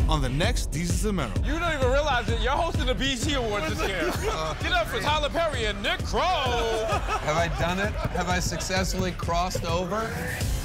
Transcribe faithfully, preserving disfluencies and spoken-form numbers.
on the next DESUS Mero. You don't even realize that you're hosting the B E T Awards this year. Uh, Get up for Tyler Perry and Nick Kroll. Have I done it? Have I successfully crossed over?